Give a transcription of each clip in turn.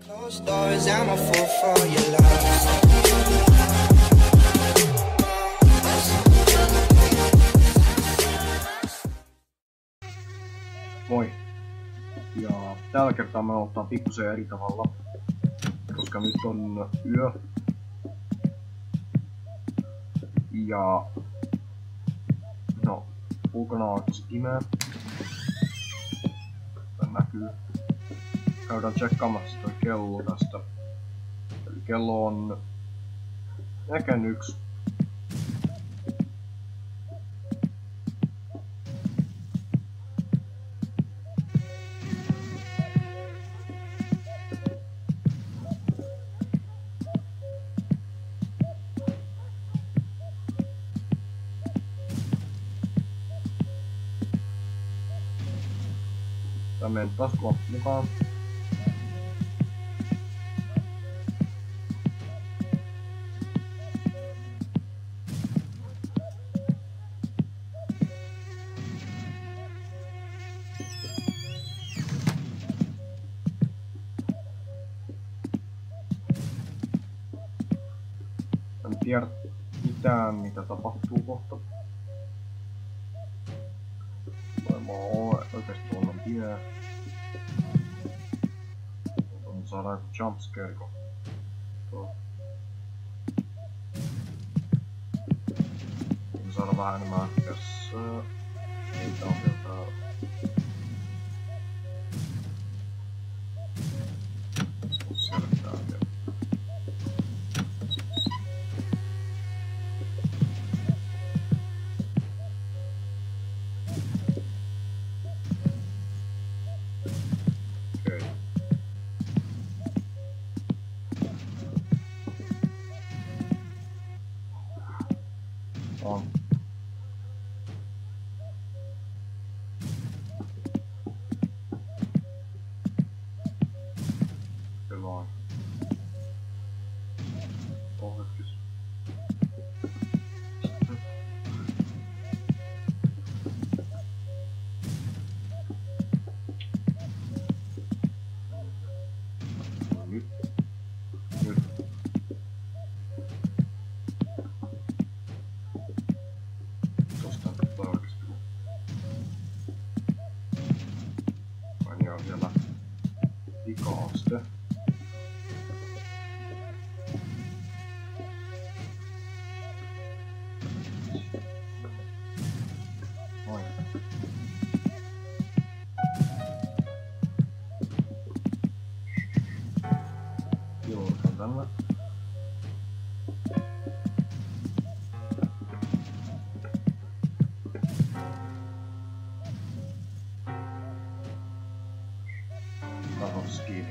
Closed doors, I'm a fool for your love. Moi. Ja tällä kertaa me aloittaa pikkusen eri tavalla, koska nyt on yö. Ja no, ulkona on tosi pimeä. Tän näkyy. Käydään tsekkaamassa toi kello tästä. Eli kello on melkein 1. Tää menen taskuun mukaan. En tiedä mitään mitä tapahtuu kohta. Varmaan ole oikeesti on pimeä. Saadaan joku jumpscare kohta. Saadaan vähän enemmän tässä. Niitä on vielä täällä. Sieltä vielä. On. Hyvä on. Ohjetkis. Nyt. Tosta tarkistuu. Aini on vielä vika-aste. Noin. Joudutaan tänne. Tarkoitus kiinni.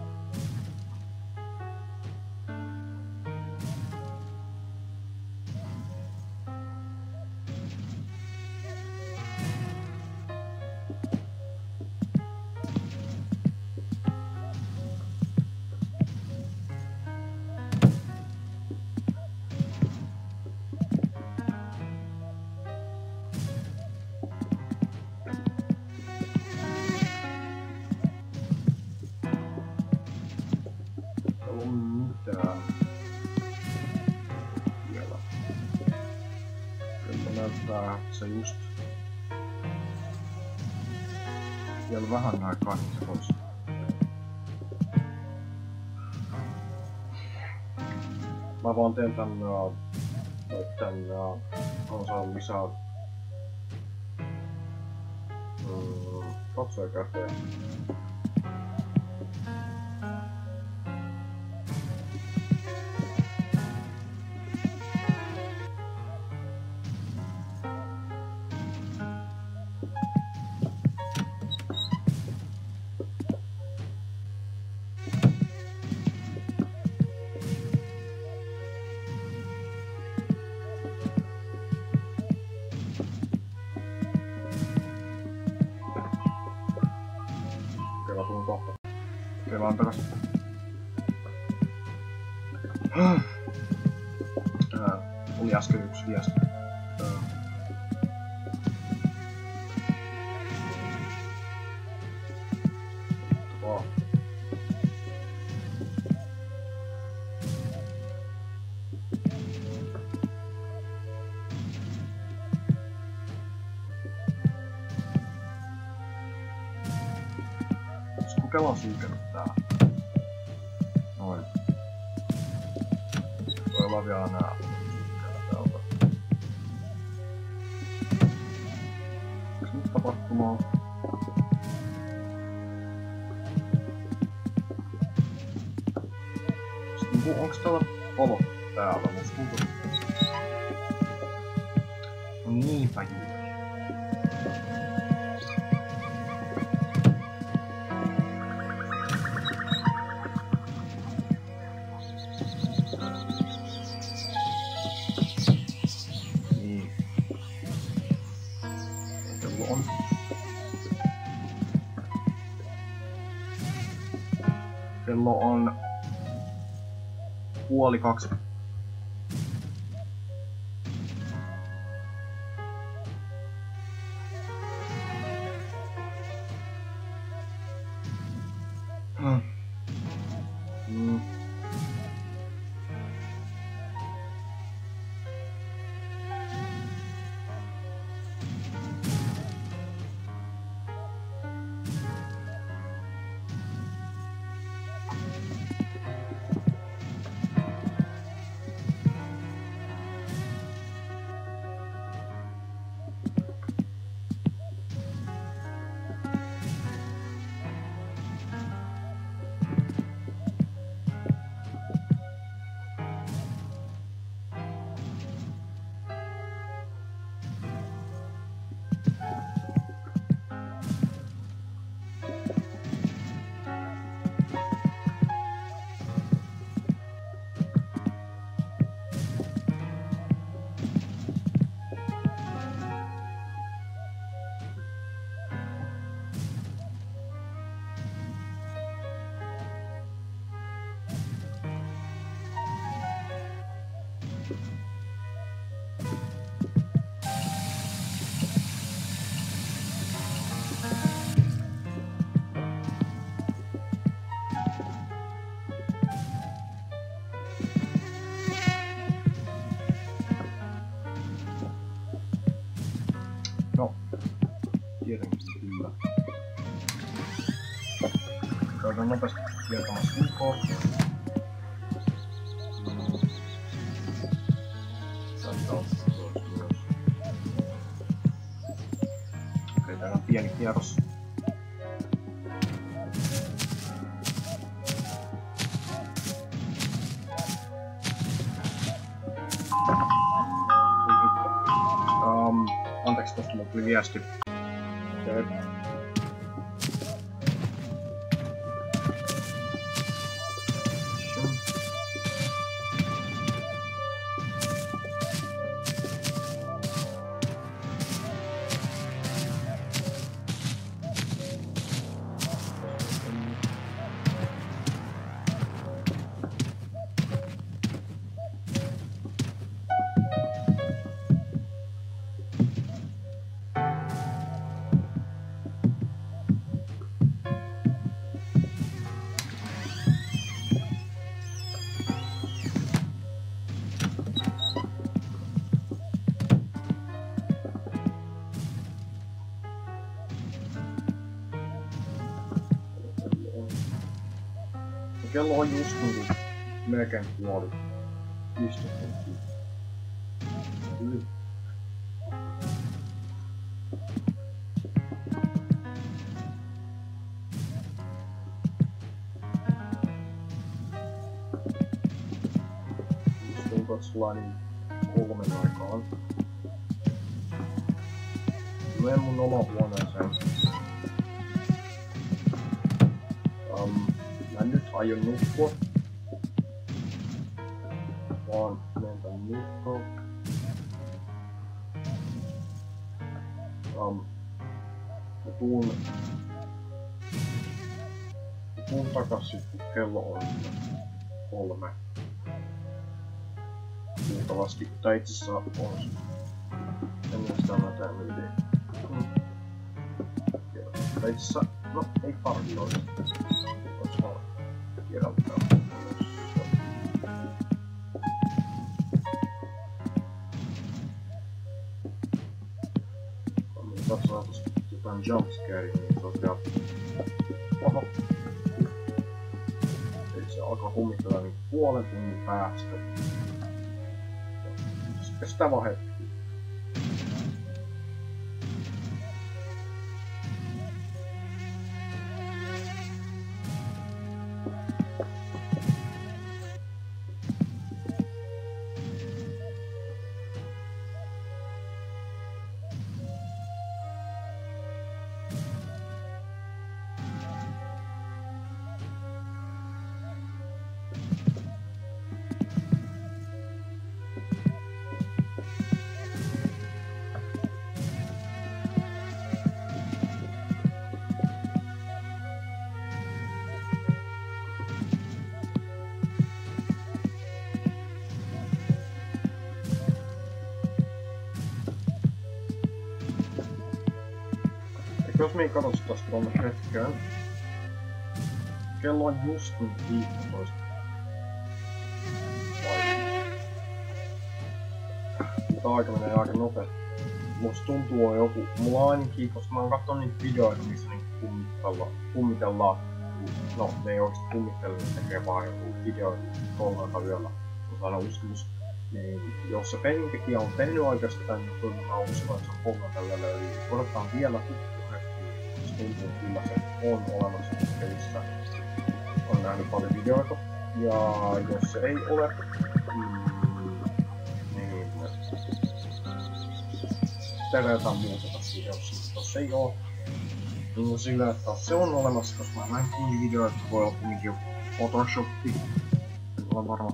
Mitään vielä. Kello näyttää se just vielä vähän aikaa niin se voisi. Mä vaan teen tän konsolin lisää katsojakäteen. Kyllä tuun kohta. Kelaan takas. Oli äsken yksi viesti. kello on sulkenut täällä. Noin. Voi olla vielä nää täältä. Onks nyt tapahtumaa? Onks täällä valo täällä? Musta tuntuu. No niinpä juuri. Niin. Kello on. Kello on 1:30. No, tietenkin kyllä. Käydään nopeasti kiertämässä ulkoa. Okei, täällä on pieni kierros. Anteeksi, tosta mulla tuli viesti. Okei. Kello on just niinku melkein puoli. 15 tuntia. Yli. Just tuntuu, että sulla on niin 3 aikaan. Menen mun oma huoneeseen. Mä nyt aion nukkua. Vaan menen tän nukkua. Mä tuun takas sit, kun kello on 3. Luultavasti, tai itsessään on. Ennen sitä mä teen yli. Tai itsessään, no ei parki olisi. Kierrättää. Katsotaan tosta jotain jumpscarea, niin se on vielä... Oho. kummitella niin puolen tunnin päästä. Sitten sitä vaan hetki. Jos me katsotaan tuonne hetkeen. Kello on just 15. Tämä aika menee aika nopeasti. Musta tuntuu on joku, mulla ainakin, koska mä oon katsonut niitä videoita, missä niinku kummitellaan. No, ne ei oikeesti kummittele, ne tekee vaan joku video 3 yöllä. Mutta aina uskomus. Niin, jos se pelintekijä on tehnyt oikeesti tän jutun, niin mä uskon, että se on 3 yöllä. Eli odotetaan vielä tuntuu kyllä se on olemassa pelissä. On nähnyt paljon videoita. Ja jos se ei ole, niin tehdään jotain muuta tässä videossa. Jos se ei oo, niin sillä, että se on olemassa, koska mä näin kiinni videoita, että voi olla kumminkin joku Photoshoppi. Olen varma.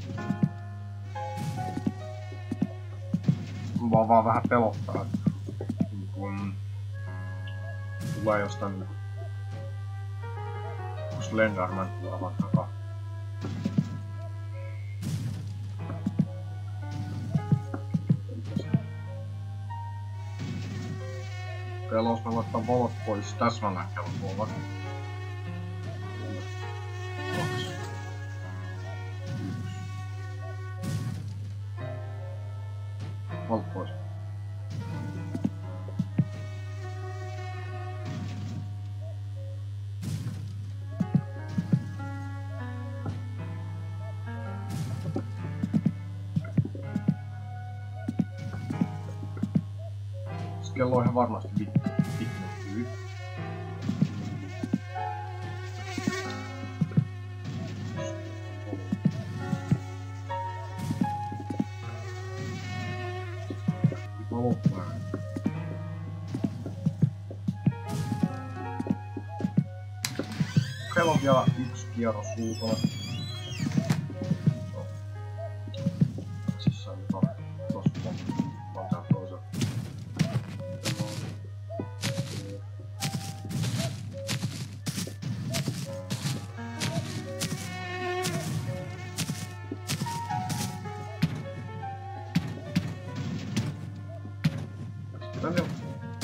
Vaan vähän pelottaa, että kun tulee jostain Slenderman tulee vaikka jos mä laittaa valot pois täsmälläkellä tuolla. Valot pois. Kello on ihan varmasti vittu. Kello on vielä 1 kierros ulkona. Siis nyt on tossa on tää toisen. Tänne on.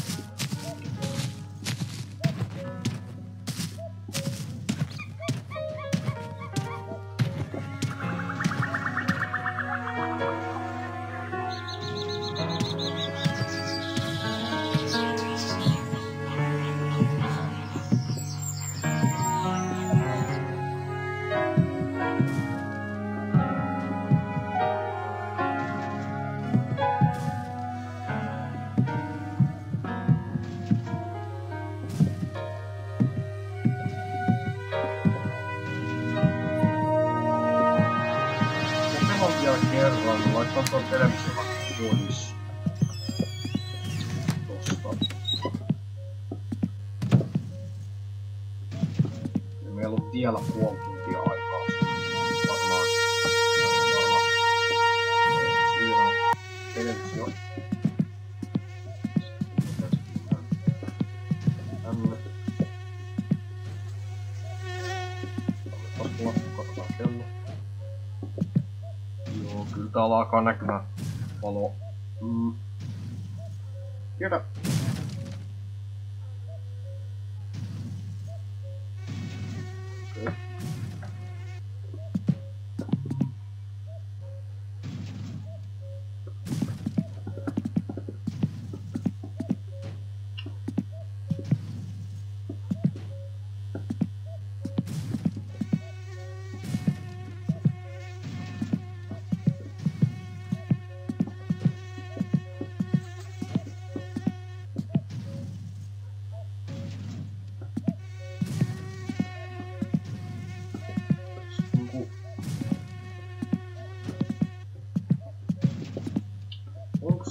Kerran, laittaa tuon television pois. Tosta. Ja meillä on vielä puoli tuntia aikaa. Varmaan. Siinä on televisio. Tänne. Katsotaan kello. Joo, kyllä täällä alkaa näkymään valo. Tiedä. Okay.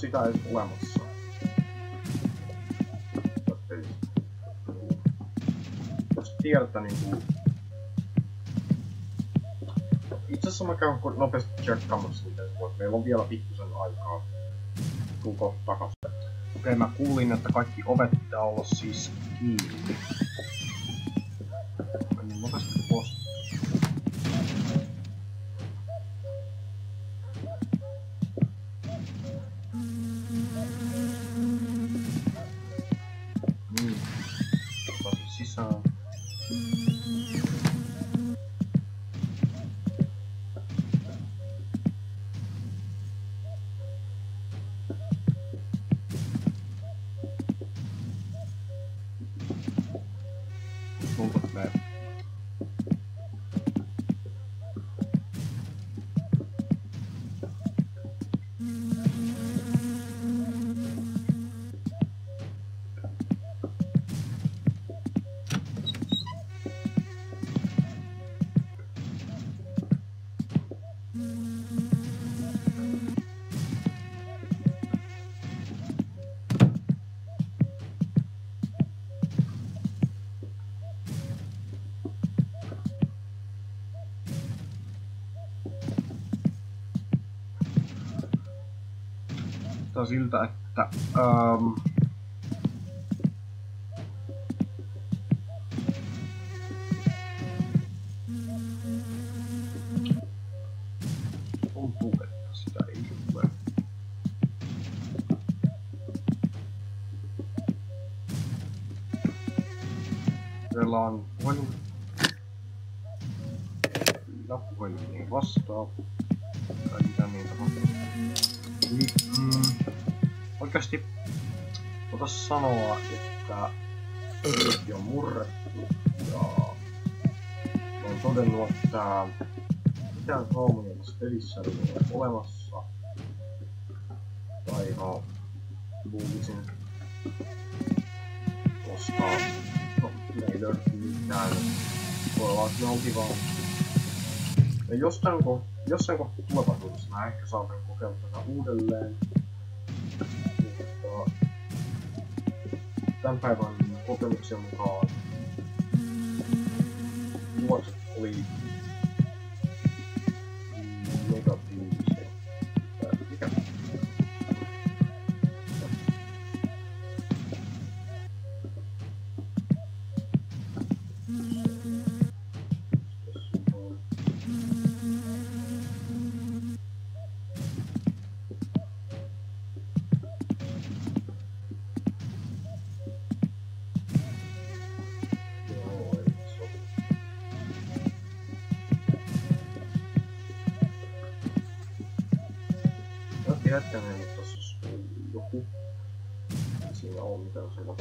sitä edes olemassa. Jos tiedätte niinku... Itse asiassa mä käyn nopeasti tsekkaamassa niitä, meillä on vielä pikkusen aikaa. Tulko takas. Okei, mä kuulin, että kaikki ovet pitää olla siis kiinni. Mennään nopeasti pois. Sisään. Tulkot me. Siltä, että tuntuu, että sitä ei tule. Meillä on puhelin. Puhelin ei vastaa. Tai mitä niitä on. Oikeasti voitais sanoa, että peli on murrettu ja olen todennut, että mitään haamuja tässä pelissä ei ole olemassa. Tai no, luulisin, koska no, me ei löydy mitään. Voi olla, että me oltiin vaan. Ja jossain kohtaa tulevaisuudessa mä ehkä saatan kokeilla tätä uudelleen. Mutta tämän päivän kokemuksen mukaan tulokset oli negatiivisia. Mikä? Jättämään, että tossa on joku. Siinä on mitä on se katon.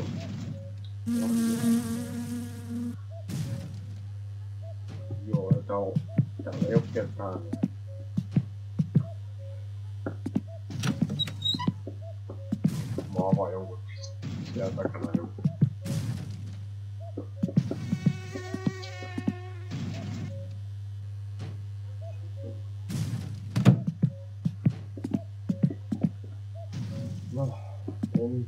Joo, ja täällä ei oo ketään. Mä avaan jonkun siellä takana jonkun. No, on.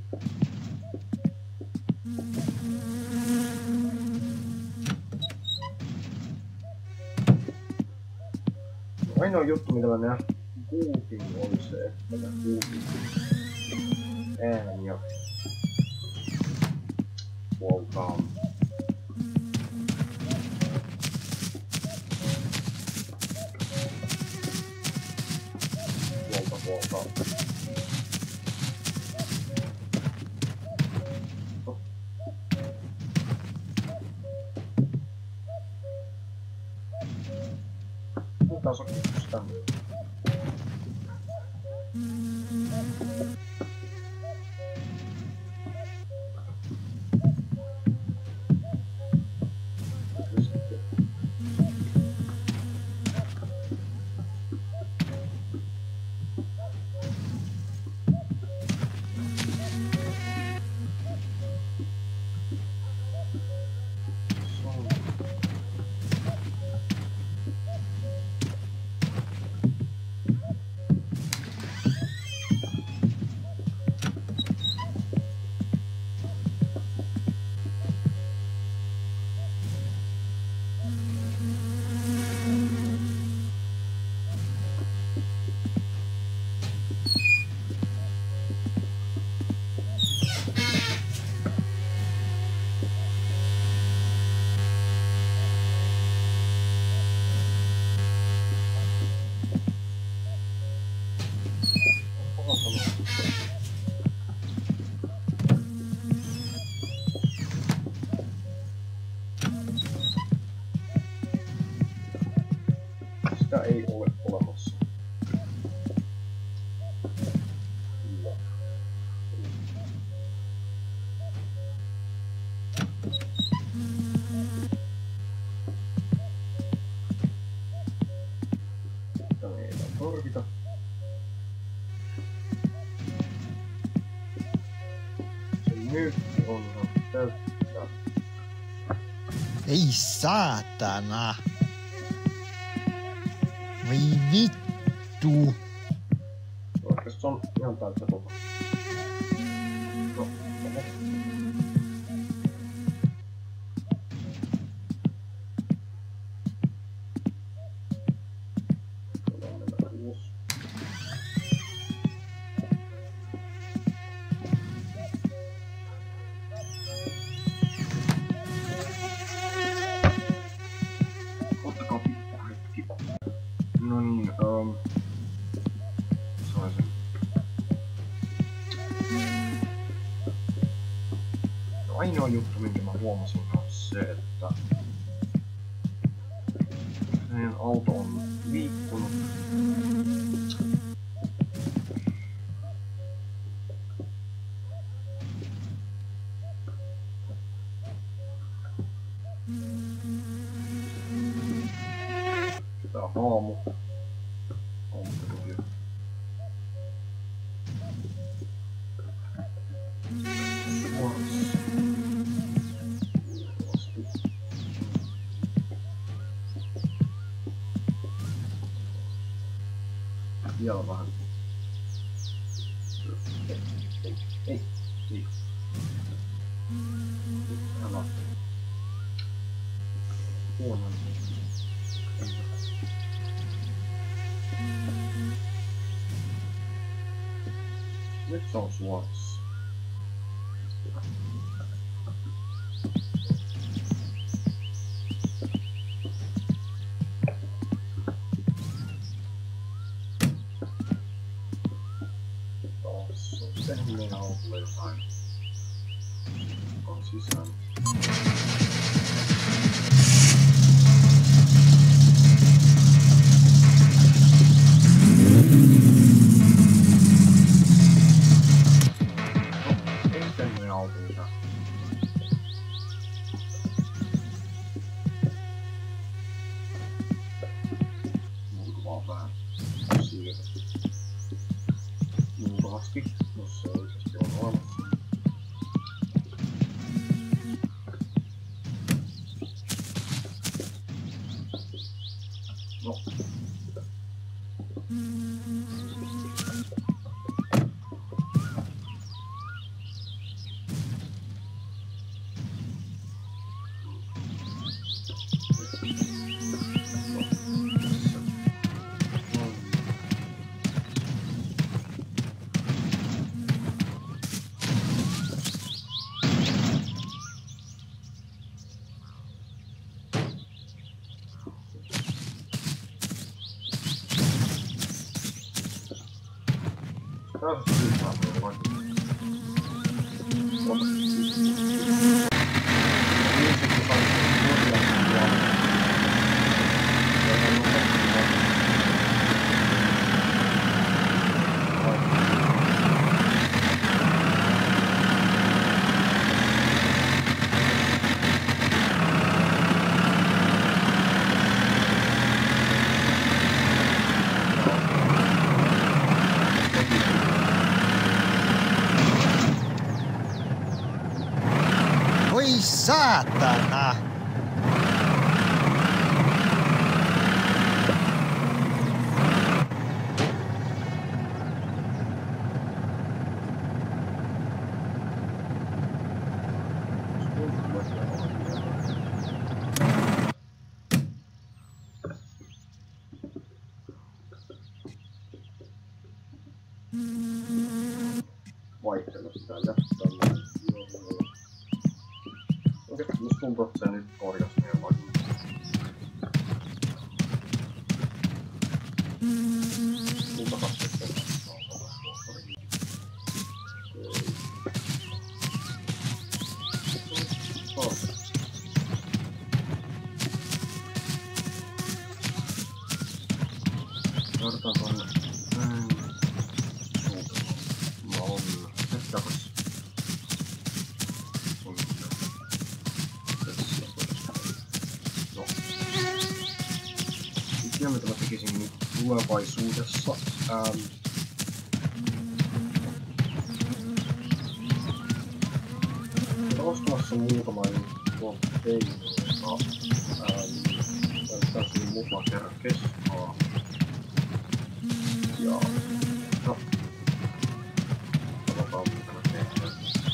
No, ainoa juttu, mitä mä kuulin, oli se, että mä kuulin ääniä puoltaan. Puolta. Taas on sitä. Sitä ei ole olemassa. Tänne ei tarvita. Se nyt on täyttää. Ei saatana! Voi vittu! Oikeastaan se on ihan täyttä tota. No, oho. Voidaan mennä ulos. Ottakaa pikku hetki. No niin, saisin. No ainoa juttu, minkä mä huomasin, on se, että meidän auto on liikkunut. Tää on haamu. Vielä vähän. Ei. Älä. Huonon. Nyt se on suorassa. Taas on tehnyt meidän autolle jotain. On sisään. Luultavasti, jos se oikeasti on olemassa. No. Tässä syytään meille vaikka. Ota. Niin sitten kaikki korjauksia ja Voi saatana! vaihtelu sitä jättää. Okei, musta tuntuu, että se nyt korjasi meidän vaikka. Tultakas sitten. Laitetaan tonne. No, jättäpäs. No. Tiedä mitä mä tekisin nyt tulevaisuudessa. Ostamassa muutama juttu teille, täytyy mukaan kerran kestaa. Ja no, katsotaan mitä mä tehdään.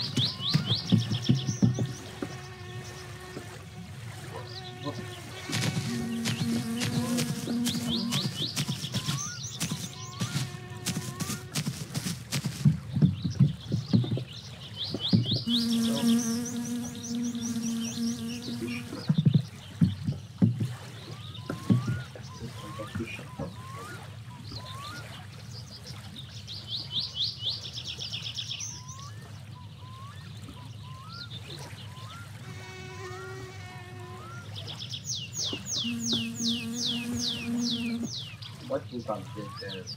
Vaikka tieteen.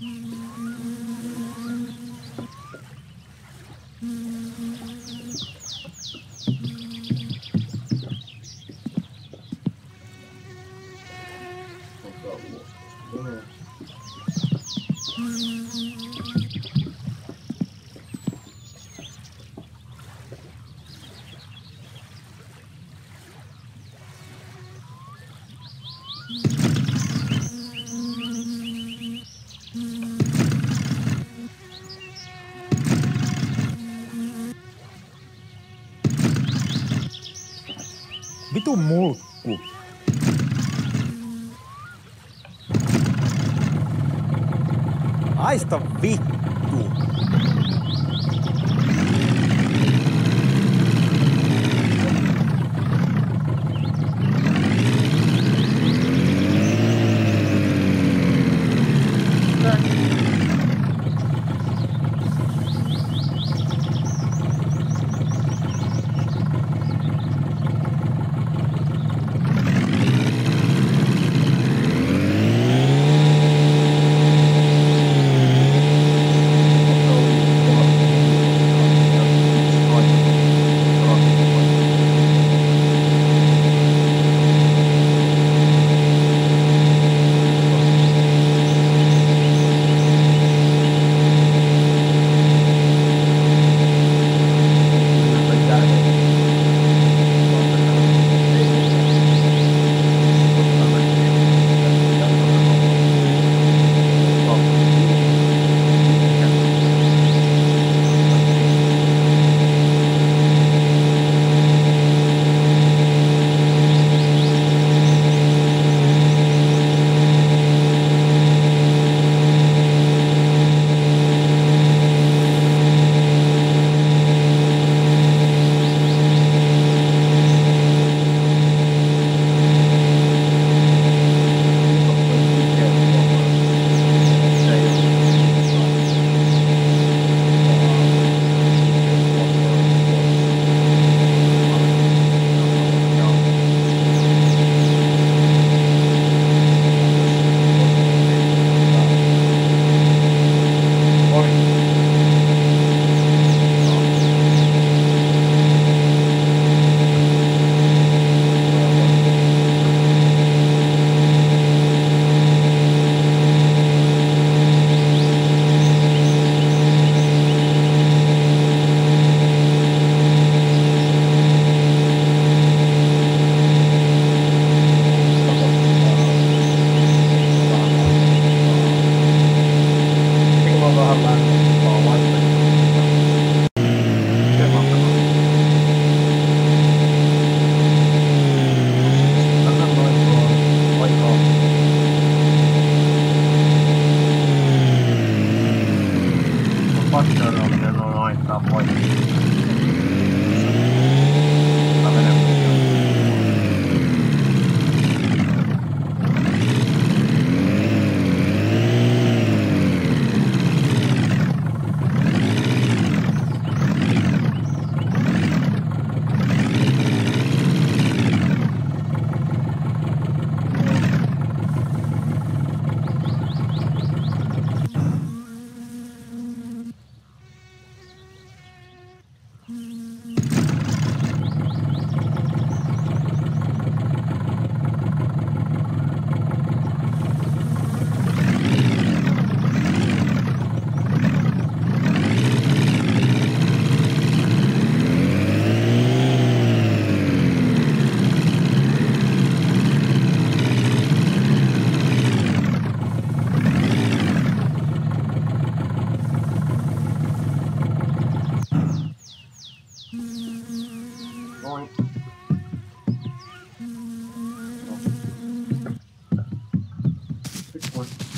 Vitu mulkku. Haista vittu.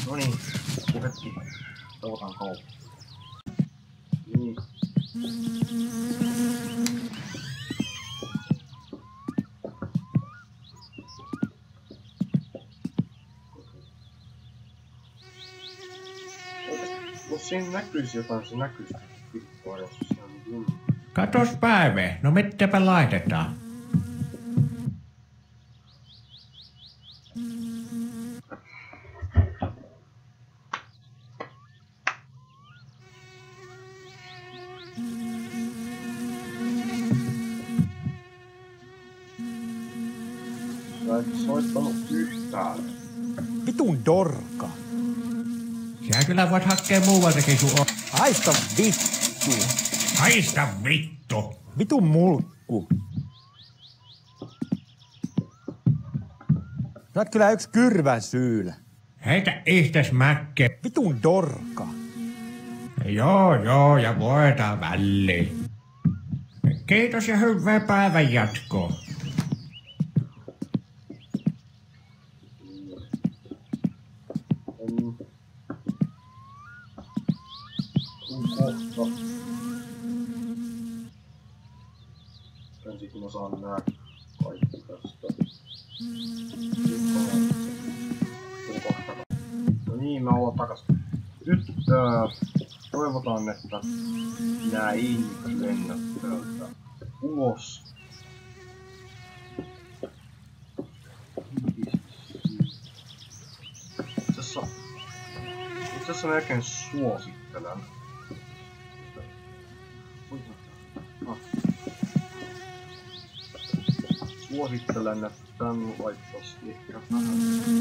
No niin, hetki. Toivotan kauppa. Niin. Jos siinä näkyisi jotain, se näkyisi pikkua, jos se on niin. Katos Päive, no mitäpä laitetaan? Sä et soittanut yhtään. Vitun dorka. Sä kyllä voit hakea muualtakin sun Haista vittu. Haista vittu! Vitun mulkku. Sä oot kyllä yks kyrvän syylä. Heitä ihtes mäkke. Vitun dorka. Joo, ja voidaan väliin. Kiitos ja hyvää päivän jatkoa. Kohta. Ensin mä saan nää kaikki tästä. No niin, mä ollaan takas. Nyt toivotaan, että nää ihmiset lennät täältä ulos. Itse asiassa melkein suosittelen. Suosittelen, että tän laittais ehkä vähän.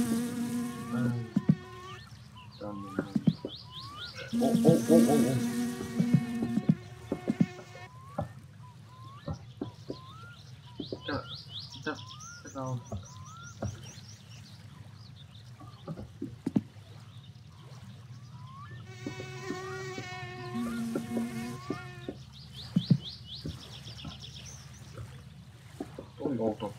Tänne. Oh. Mitä on? Toi outo.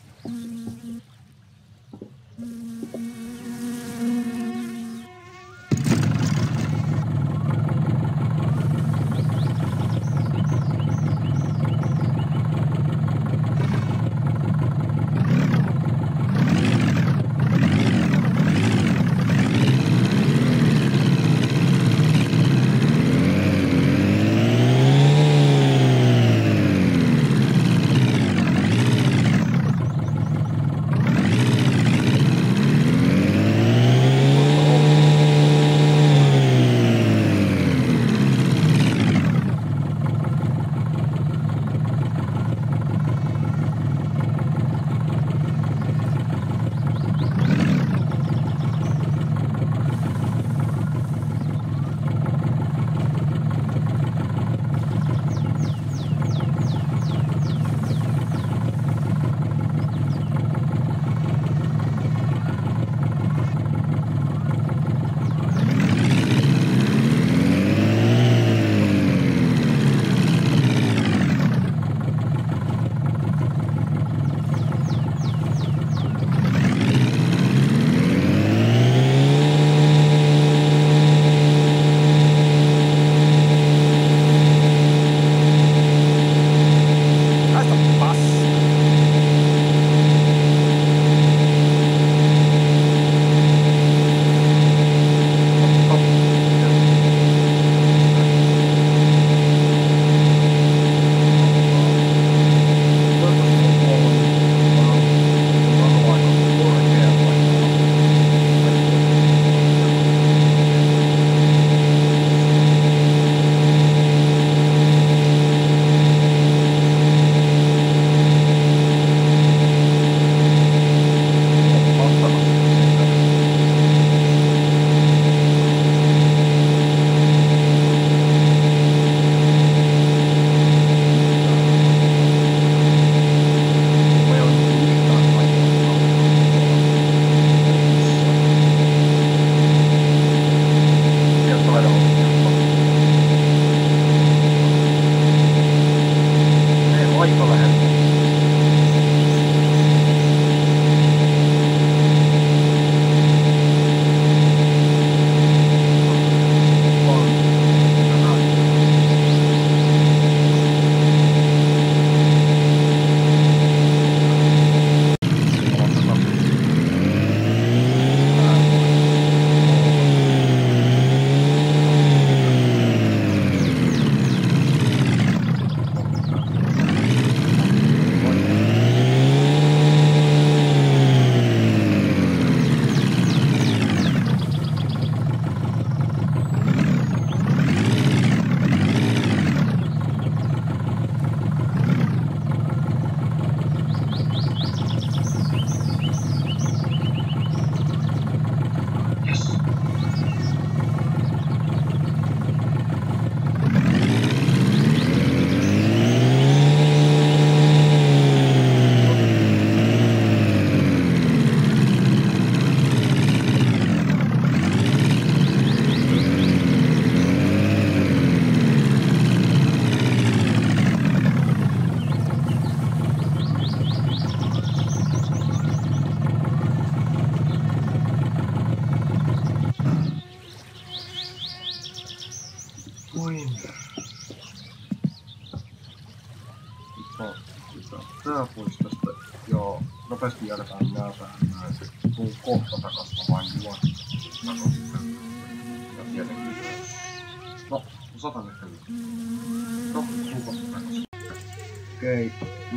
kierretään näältä näin. Tuun kohta takas, mä vain juon takas. Ja tietenkin myös. No, 100 metriä. No, tuun kohta takas. Okei.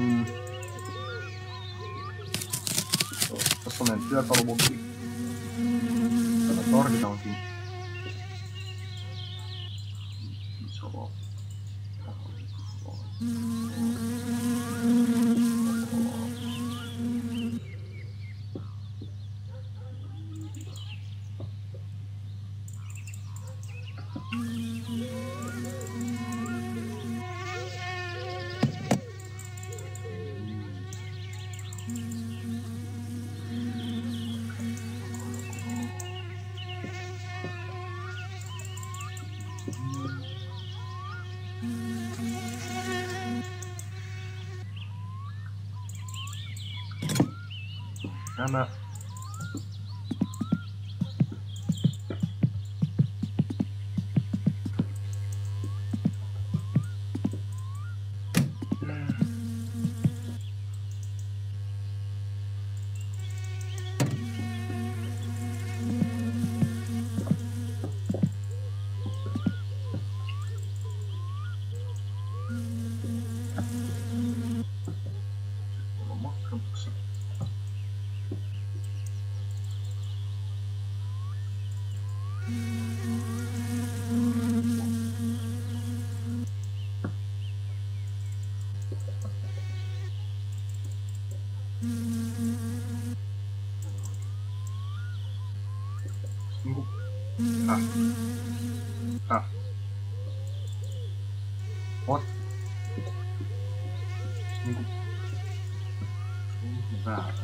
Tässä on meidän työkalubokki. Tätä tarvitaankin. Iso vaan. Nämä. What? Väärä.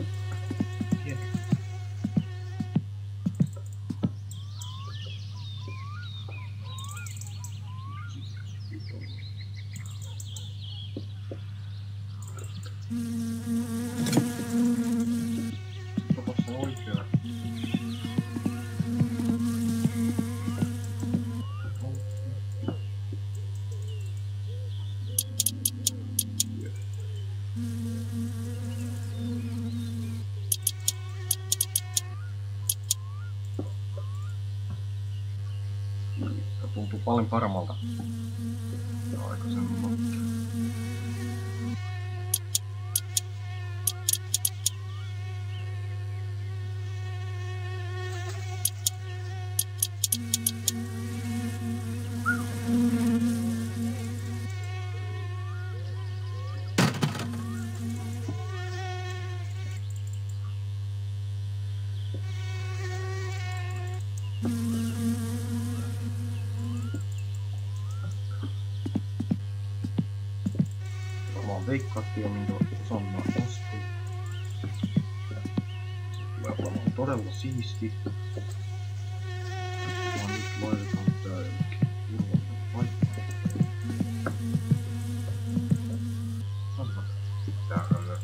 Tossa oikea. Tämä tuntuu paljon paremmalta. Ja aikaisemmin. Veikkaattiin, minkä Sanna osti. Tulee olemaan todella siisti. Ja nyt laitetaan tää ilman paikkaa. Sanna täällä.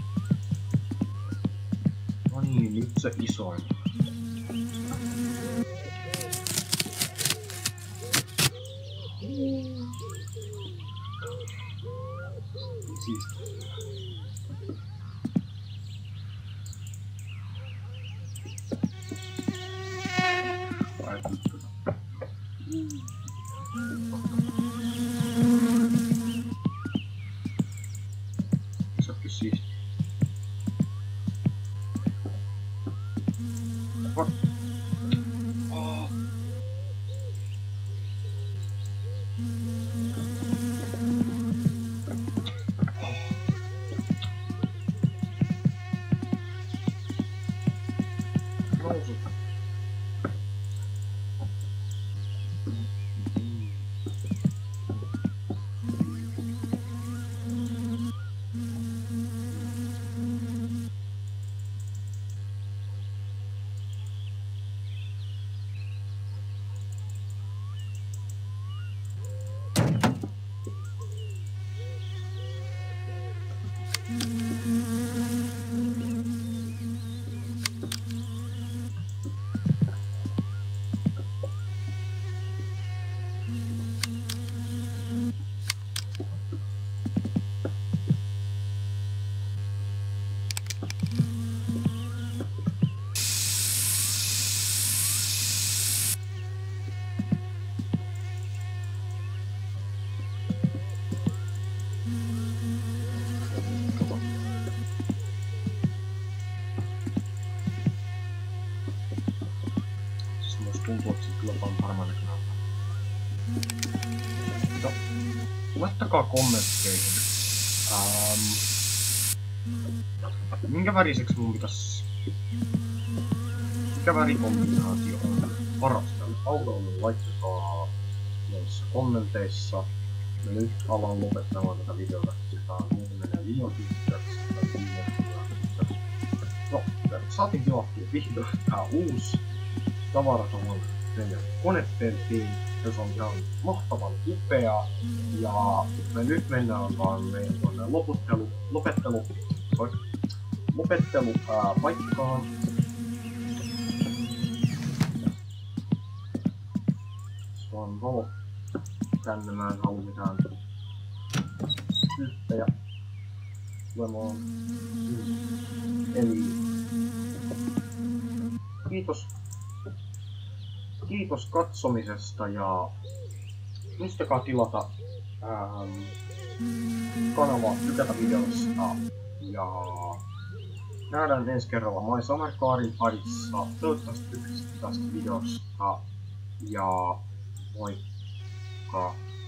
No niin, nyt se isoin. tuntuu, että se kyllä varmaan näköinen. Mutta laittakaa kommentteihin. Minkä väriseksi mun pitäis... Mikä värikombinaatio on paras tälle autolle? Laittakaa noissa kommenteissa. Mä nyt alan lopettamaan tätä videota, sitä muuten menee liian pitkäksi. No, saatiin tilattua vihdoin tää uusi tavaratavon meidän konepeltiin. Se on ihan mahtavan upea. Ja me nyt mennään vaan meidän tuonne lopettelupaikkaan. Se on valo tänne, mä en halua mitään tyyppejä tulemaan. Eli kiitos katsomisesta ja muistakaa tilata kanavaa, tykätä videosta ja nähdään ensi kerralla My Summer Carin parissa. Toivottavasti tykkäsit tästä videosta ja moikka!